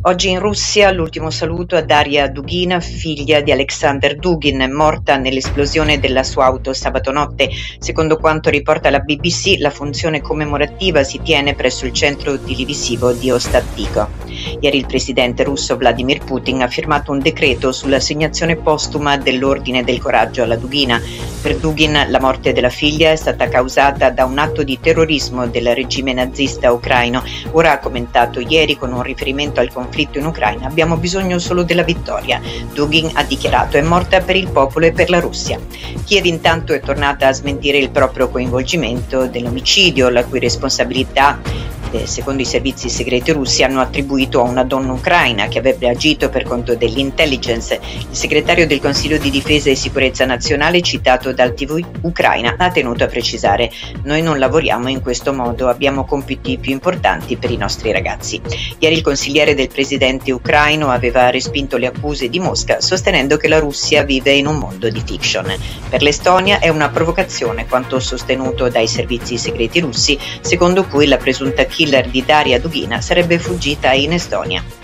Oggi in Russia l'ultimo saluto a Daria Dugina, figlia di Alexander Dugin, morta nell'esplosione della sua auto sabato notte. Secondo quanto riporta la BBC, la funzione commemorativa si tiene presso il centro televisivo di Ostattico. Ieri il presidente russo Vladimir Putin ha firmato un decreto sull'assegnazione postuma dell'Ordine del Coraggio alla Dugina. Per Dugin la morte della figlia è stata causata da un atto di terrorismo del regime nazista ucraino. Ora ha commentato ieri con un riferimento al conflitto in Ucraina: abbiamo bisogno solo della vittoria. Dugin ha dichiarato: è morta per il popolo e per la Russia. Kiev intanto è tornata a smentire il proprio coinvolgimento dell'omicidio, la cui responsabilità secondo i servizi segreti russi hanno attribuito a una donna ucraina che avrebbe agito per conto dell'intelligence. Il segretario del Consiglio di Difesa e Sicurezza Nazionale, citato dal TV Ucraina, ha tenuto a precisare: noi non lavoriamo in questo modo, abbiamo compiti più importanti per i nostri ragazzi. Ieri il consigliere del presidente ucraino aveva respinto le accuse di Mosca, sostenendo che la Russia vive in un mondo di fiction. Per l'Estonia è una provocazione quanto sostenuto dai servizi segreti russi, secondo cui la presunta killer di Daria Dugina sarebbe fuggita in Estonia.